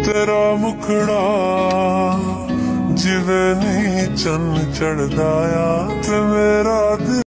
तेरा मुखड़ा जिवें नहीं चन्न चढ़दा आ ते मेरा दिल